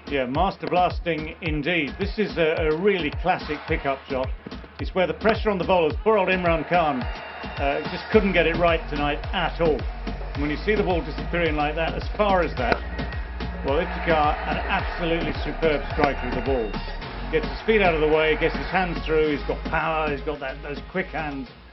Yeah, master blasting indeed. This is a really classic pickup shot. It's where the pressure on the bowlers, poor old Imran Khan, just couldn't get it right tonight at all. And when you see the ball disappearing like that, as far as that, well, Iftikhar, an absolutely superb strike with the ball. Gets his feet out of the way, gets his hands through, he's got power, he's got those quick hands.